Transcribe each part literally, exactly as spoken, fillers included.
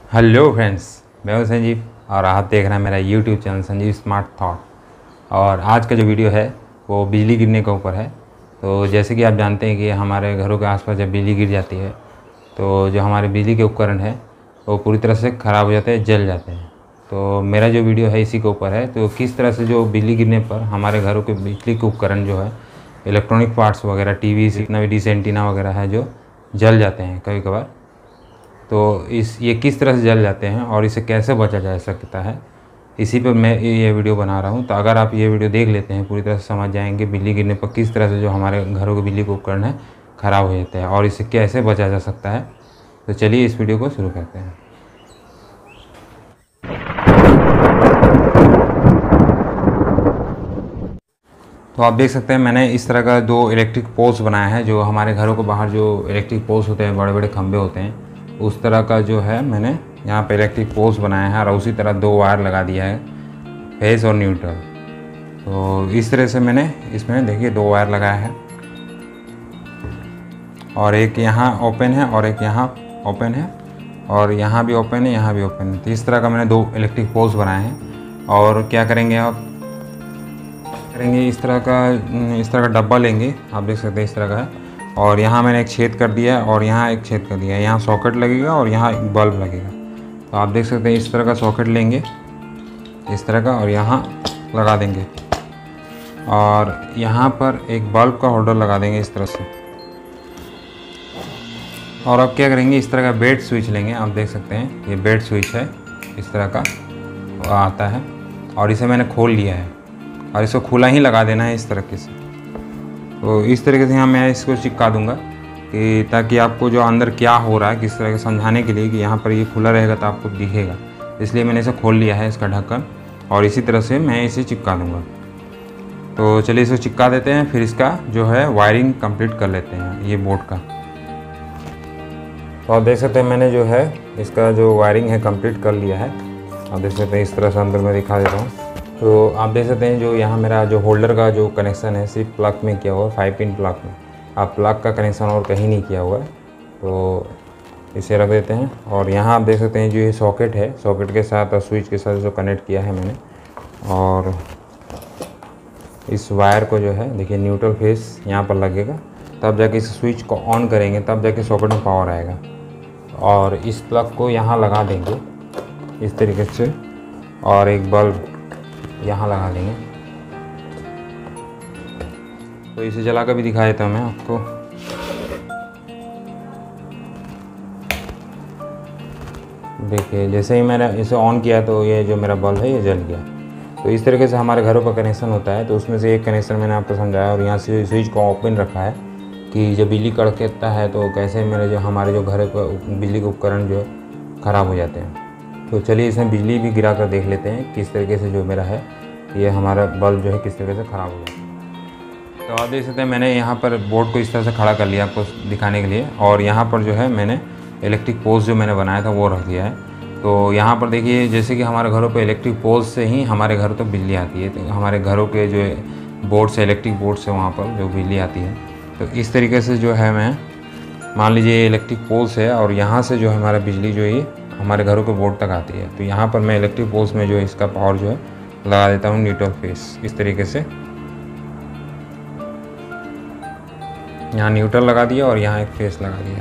Hello friends, मैं हूं संजीव और आप देख रहे हैं मेरा YouTube channel Sanjeev smart thought. और आज का जो वीडियो है वो बिजली गिरने के ऊपर है। तो जैसे कि आप जानते हैं कि हमारे घरों के आसपास जब बिजली गिर जाती है तो जो हमारे बिजली के उपकरण हैं वो पूरी तरह से ख़राब हो जाते हैं, जल जाते हैं। तो मेरा जो वीडियो है इसी के ऊपर है। तो किस तरह से जो बिजली गिरने पर हमारे घरों के बिजली के उपकरण जो है, इलेक्ट्रॉनिक पार्ट्स वगैरह, टीवी, जितना भी डिश एंटीना वगैरह है, जो जल जाते हैं कभी कभार। तो इस ये किस तरह से जल जाते हैं और इसे कैसे बचा जा सकता है, इसी पर मैं ये वीडियो बना रहा हूं। तो अगर आप ये वीडियो देख लेते हैं पूरी तरह से समझ जाएंगे बिजली गिरने पर किस तरह से जो हमारे घरों के बिजली के उपकरण है ख़राब हो जाते हैं और इसे कैसे बचा जा सकता है। तो चलिए इस वीडियो को शुरू करते हैं। तो आप देख सकते हैं मैंने इस तरह का दो इलेक्ट्रिक पोल्स बनाया है। जो हमारे घरों के बाहर जो इलेक्ट्रिक पोल्स होते हैं, बड़े बड़े खंभे होते हैं, उस तरह का जो है मैंने यहाँ पे इलेक्ट्रिक पोल्स बनाया है और उसी तरह दो वायर लगा दिया है, फेज और न्यूट्रल। तो इस तरह से मैंने इसमें देखिए दो वायर लगाया है और एक यहाँ ओपन है और एक यहाँ ओपन है और यहाँ भी ओपन है, यहाँ भी ओपन है। तो इस तरह का मैंने दो इलेक्ट्रिक पोल्स बनाए हैं। और क्या करेंगे आप करेंगे इस तरह का इस तरह का डब्बा लेंगे, आप देख सकते हैं इस तरह का है। और यहाँ मैंने एक छेद कर दिया है और यहाँ एक छेद कर दिया है। यहाँ सॉकेट लगेगा और यहाँ एक बल्ब लगेगा। तो आप देख सकते हैं इस तरह का सॉकेट लेंगे इस तरह का और यहाँ लगा देंगे और यहाँ पर एक बल्ब का होल्डर लगा देंगे इस तरह से। और अब क्या करेंगे, इस तरह का बेड स्विच लेंगे। आप देख सकते हैं ये बेड स्विच है, इस तरह का आता है और इसे मैंने खोल लिया है और इसको खुला ही लगा देना है इस तरीके से। तो इस तरीके से यहाँ मैं इसको चिपका दूंगा कि ताकि आपको जो अंदर क्या हो रहा है किस तरह के समझाने के लिए कि यहाँ पर ये खुला रहेगा तो आपको दिखेगा। इसलिए मैंने इसे खोल लिया है, इसका ढक्कन, और इसी तरह से मैं इसे चिपका दूंगा। तो चलिए इसे चिपका देते हैं, फिर इसका जो है वायरिंग कंप्लीट कर लेते हैं ये बोर्ड का। तो आप देख सकते हैं मैंने जो है इसका जो वायरिंग है कंप्लीट कर लिया है। आप देख सकते हैं इस तरह से अंदर मैं दिखा देता हूँ। तो आप देख सकते हैं जो यहाँ मेरा जो होल्डर का जो कनेक्शन है सिर्फ प्लग में किया हुआ है, फाइव पिन प्लग में। आप प्लग का कनेक्शन और कहीं नहीं किया हुआ है। तो इसे रख देते हैं और यहाँ आप देख सकते हैं जो ये सॉकेट है, सॉकेट के साथ और स्विच के साथ जो कनेक्ट किया है मैंने। और इस वायर को जो है देखिए न्यूट्रल फेस यहाँ पर लगेगा, तब जाके इस स्विच को ऑन करेंगे, तब जाके सॉकेट में पावर आएगा। और इस प्लग को यहाँ लगा देंगे इस तरीके से और एक बल्ब यहाँ लगा देंगे। तो इसे जला कर भी दिखा देता हूँ मैं आपको। देखिए जैसे ही मैंने इसे ऑन किया तो ये जो मेरा बल्ब है ये जल गया। तो इस तरीके से हमारे घरों पर कनेक्शन होता है। तो उसमें से एक कनेक्शन मैंने आपको समझाया और यहाँ से स्विच को ओपन रखा है कि जब बिजली कड़कता है तो कैसे मेरे जो हमारे जो घर का बिजली के उपकरण जो ख़राब हो जाते हैं। तो चलिए इसमें बिजली भी गिरा कर देख लेते हैं किस तरीके से जो मेरा है ये हमारा बल्ब जो है किस तरीके से ख़राब हो गया। तो आप देख सकते हैं मैंने यहाँ पर बोर्ड को इस तरह से खड़ा कर लिया आपको दिखाने के लिए। और यहाँ पर जो है मैंने इलेक्ट्रिक पोल्स जो मैंने बनाया था वो रख दिया है। तो यहाँ पर देखिए जैसे कि हमारे घरों पर इलेक्ट्रिक पोल्स से ही हमारे घरों तक बिजली आती है। तो हमारे घरों के जो बोर्ड से इलेक्ट्रिक बोर्ड से वहाँ पर जो बिजली आती है। तो इस तरीके से जो है मैं मान लीजिए इलेक्ट्रिक पोल्स है और यहाँ से जो हमारा बिजली जो है हमारे घरों के बोर्ड तक आती है। तो यहाँ पर मैं इलेक्ट्रिक पोल्स में जो है इसका पावर जो है लगा देता हूँ न्यूट्रल फेस इस तरीके से। यहाँ न्यूट्रल लगा दिया और यहाँ एक फेस लगा दिया।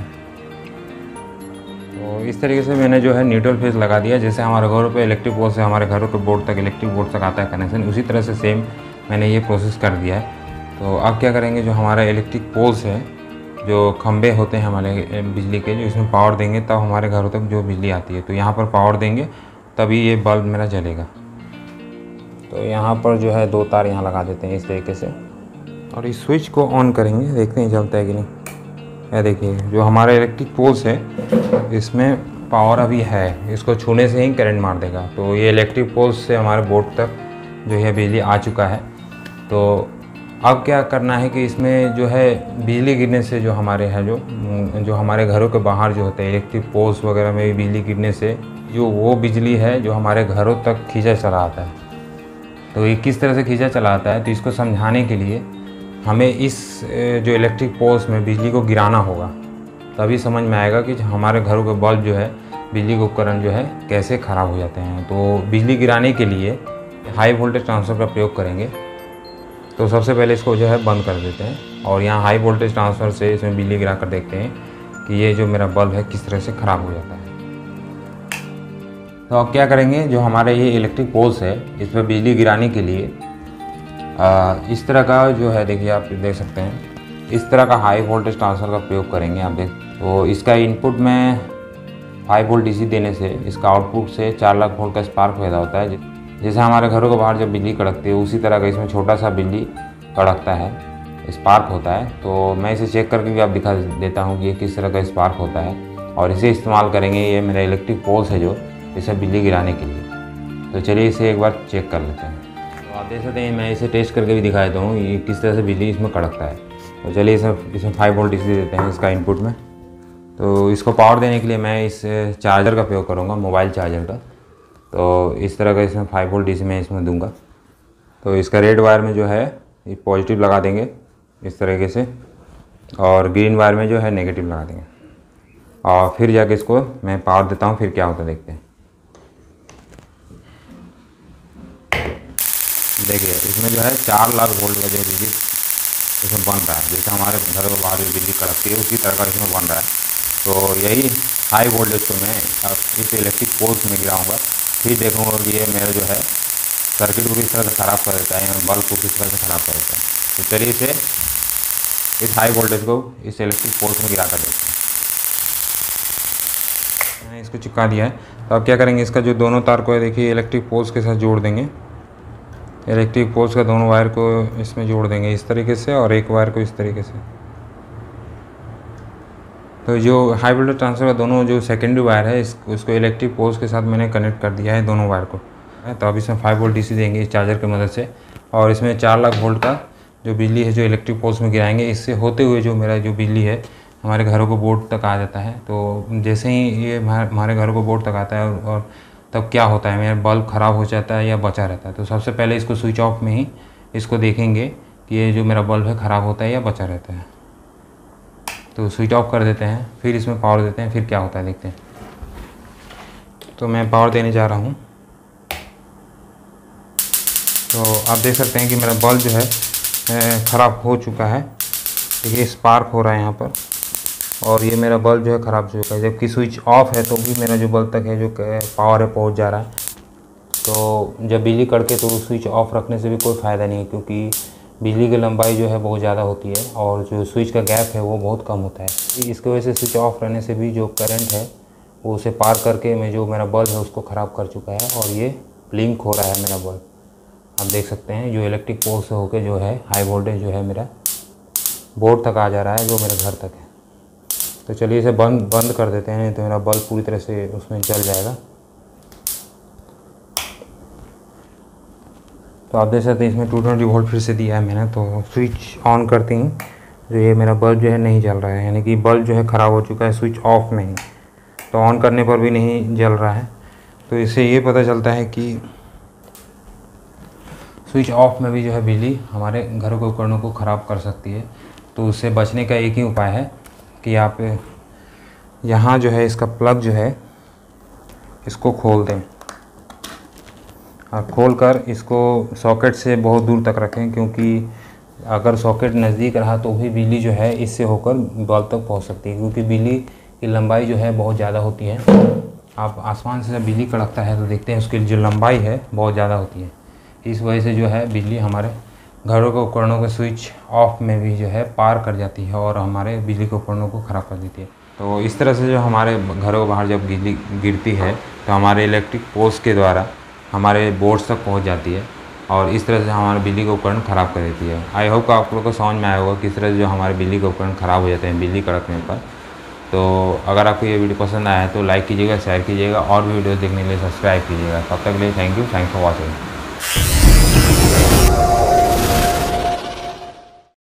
तो इस तरीके से मैंने जो है न्यूट्रल फेस लगा दिया। जैसे हमारे घरों पे इलेक्ट्रिक पोल से हमारे घरों के बोर्ड तक इलेक्ट्रिक बोर्ड तक आता है कनेक्शन, उसी तरह से सेम मैंने ये प्रोसेस कर दिया है। तो अब क्या करेंगे, जो हमारा इलेक्ट्रिक पोल्स है, जो खंबे होते हैं हमारे बिजली के, जो इसमें पावर देंगे तब हमारे घरों तक जो बिजली आती है। तो यहाँ पर पावर देंगे तभी ये बल्ब मेरा जलेगा। तो यहाँ पर जो है दो तार यहाँ लगा देते हैं इस तरीके से और इस स्विच को ऑन करेंगे, देखते हैं चलता है कि नहीं। यह देखिए जो हमारा इलेक्ट्रिक पोल्स है इसमें पावर अभी है, इसको छूने से ही करंट मार देगा। तो ये इलेक्ट्रिक पोल्स से हमारे बोर्ड तक जो है बिजली आ चुका है। तो अब क्या करना है कि इसमें जो है बिजली गिरने से जो हमारे है जो जो हमारे घरों के बाहर जो होते हैं इलेक्ट्रिक पोल्स वगैरह में बिजली गिरने से जो वो बिजली है जो हमारे घरों तक खींचा चला आता है। तो ये किस तरह से खींचा चला आता है, तो इसको समझाने के लिए हमें इस जो इलेक्ट्रिक पोल्स में बिजली को गिराना होगा, तभी समझ में आएगा कि हमारे घरों के बल्ब जो है बिजली के उपकरण जो है कैसे ख़राब हो जाते हैं। तो बिजली गिराने के लिए हाई वोल्टेज ट्रांसफ़र का प्रयोग करेंगे। तो सबसे पहले इसको जो है बंद कर देते हैं और यहाँ हाई वोल्टेज ट्रांसफ़र से इसमें बिजली गिरा कर देखते हैं कि ये जो मेरा बल्ब है किस तरह से ख़राब हो जाता है। तो अब क्या करेंगे, जो हमारे ये इलेक्ट्रिक पोल्स है इस पर बिजली गिराने के लिए आ, इस तरह का जो है, देखिए आप देख सकते हैं, इस तरह का हाई वोल्टेज ट्रांसफ़र का प्रयोग करेंगे आप देख। तो इसका इनपुट में फाइव वोल्ट डीसी देने से इसका आउटपुट से चार लाख वोल्ट का स्पार्क पैदा होता है। जैसे हमारे घरों के बाहर जब बिजली कड़कती है उसी तरह का इसमें छोटा सा बिजली कड़कता है, स्पार्क होता है। तो मैं इसे चेक करके भी आप दिखा देता हूँ कि ये किस तरह का स्पार्क होता है और इसे इस्तेमाल करेंगे। ये मेरा इलेक्ट्रिक पोल्स है जो इसे बिजली गिराने के लिए। तो चलिए इसे एक बार चेक कर लेते हैं। तो आप देख सकते हैं, मैं इसे टेस्ट करके भी दिखा देता हूँ ये किस तरह से बिजली इसमें कड़कता है। तो चलिए इसे इसमें फाइव वोल्ट डीसी देते हैं इसका इनपुट में। तो इसको पावर देने के लिए मैं इस चार्जर का प्रयोग करूँगा, मोबाइल चार्जर का। तो इस तरह का इसमें फाइव वोल्ट डीसी मैं इसमें दूंगा। तो इसका रेड वायर में जो है ये पॉजिटिव लगा देंगे इस तरीके से, और ग्रीन वायर में जो है नेगेटिव लगा देंगे, और फिर जाके इसको मैं पावर देता हूँ, फिर क्या होता है देखते हैं। देखिए इसमें जो है चार लाख वोल्ट का जो बिजली इसमें बन रहा है। जैसे हमारे घर के बाहर बिजली कड़कती है उसी तरह का इसमें बन रहा है। तो यही हाई वोल्टेज को मैं इस इलेक्ट्रिक पोल्स में गिराऊंगा, फिर देखूंगा कि ये मेरा जो है सर्किट को किस तरह से ख़राब कर देता है, बल्ब को किस तरह से ख़राब कर देता है। तो चलिए इसे इस हाई वोल्टेज को इस इलेक्ट्रिक पोल्स में गिरा कर देखते हैं। मैंने इसको चिपका दिया है। तो अब क्या करेंगे, इसका जो दोनों तार को है देखिए इलेक्ट्रिक पोल्स के साथ जोड़ देंगे। इलेक्ट्रिक पोल्स का दोनों वायर को इसमें जोड़ देंगे इस तरीके से, और एक वायर को इस तरीके से। तो जो हाई वोल्टेज ट्रांसफर का दोनों जो सेकेंडरी वायर है इस उसको इलेक्ट्रिक पोल्स के साथ मैंने कनेक्ट कर दिया है दोनों वायर को। तो अब इसमें फाइव वोल्ट डीसी देंगे इस चार्जर की मदद से, और इसमें चार लाख वोल्ट का जो बिजली है जो इलेक्ट्रिक पोल्स में गिराएंगे। इससे होते हुए जो मेरा जो बिजली है हमारे घरों को बोर्ड तक आ जाता है। तो जैसे ही ये हमारे घरों को बोर्ड तक आता है और तब क्या होता है, मेरा बल्ब ख़राब हो जाता है या बचा रहता है। तो सबसे पहले इसको स्विच ऑफ में ही इसको देखेंगे कि ये जो मेरा बल्ब है ख़राब होता है या बचा रहता है। तो स्विच ऑफ कर देते हैं, फिर इसमें पावर देते हैं, फिर क्या होता है देखते हैं। तो मैं पावर देने जा रहा हूँ। तो आप देख सकते हैं कि मेरा बल्ब जो है ख़राब हो चुका है। देखिए स्पार्क हो रहा है यहाँ पर, और ये मेरा बल्ब जो है ख़राब हो चुका है। जबकि स्विच ऑफ है तो भी मेरा जो बल्ब तक है जो पावर है पहुँच जा रहा है। तो जब बिजली कड़के तो स्विच ऑफ रखने से भी कोई फ़ायदा नहीं है, क्योंकि बिजली की लंबाई जो है बहुत ज़्यादा होती है और जो स्विच का गैप है वो बहुत कम होता है। इसकी वजह से स्विच ऑफ रहने से भी जो करंट है वो उसे पार करके मैं जो मेरा बल्ब है उसको ख़राब कर चुका है, और ये ब्लिंक हो रहा है मेरा बल्ब। आप देख सकते हैं जो इलेक्ट्रिक पोल से होकर जो है हाई वोल्टेज जो है मेरा बोर्ड तक आ जा रहा है, जो मेरे घर तक है। तो चलिए इसे बंद बंद कर देते हैं, नहीं तो मेरा बल्ब पूरी तरह से उसमें जल जाएगा। तो आप देख सकते हैं इसमें टू ट्वेंटी वोल्ट फिर से दिया है मैंने। तो स्विच ऑन करते ही जो ये मेरा बल्ब जो है नहीं जल रहा है, यानी कि बल्ब जो है ख़राब हो चुका है स्विच ऑफ में ही। तो ऑन करने पर भी नहीं जल रहा है। तो इससे ये पता चलता है कि स्विच ऑफ में भी जो है बिजली हमारे घरों के उपकरणों को ख़राब कर सकती है। तो उससे बचने का एक ही उपाय है कि आप यहाँ जो है इसका प्लग जो है इसको खोल दें, और खोल कर इसको सॉकेट से बहुत दूर तक रखें, क्योंकि अगर सॉकेट नज़दीक रहा तो भी बिजली जो है इससे होकर बल्ब तक पहुँच सकती है, क्योंकि बिजली की लंबाई जो है बहुत ज़्यादा होती है। आप आसमान से जब बिजली कड़कता है तो देखते हैं उसकी जो लंबाई है बहुत ज़्यादा होती है। इस वजह से जो है बिजली हमारे घरों के उपकरणों के स्विच ऑफ में भी जो है पार कर जाती है और हमारे बिजली के उपकरणों को ख़राब कर देती है। तो इस तरह से जो हमारे घरों के बाहर जब बिजली गिरती है तो हमारे इलेक्ट्रिक पोल्स के द्वारा हमारे बोर्ड्स तक पहुंच जाती है, और इस तरह से हमारे बिजली के उपकरण ख़राब कर देती है। आई होप आप लोगों को समझ में आया होगा किस तरह से जो हमारे बिजली के उपकरण ख़राब हो जाते हैं बिजली कड़कने पर। तो अगर आपको ये वीडियो पसंद आया है तो लाइक कीजिएगा, शेयर कीजिएगा, और भी वीडियो देखने के लिए सब्सक्राइब कीजिएगा। तब तक के लिए thank you, thanks for watching.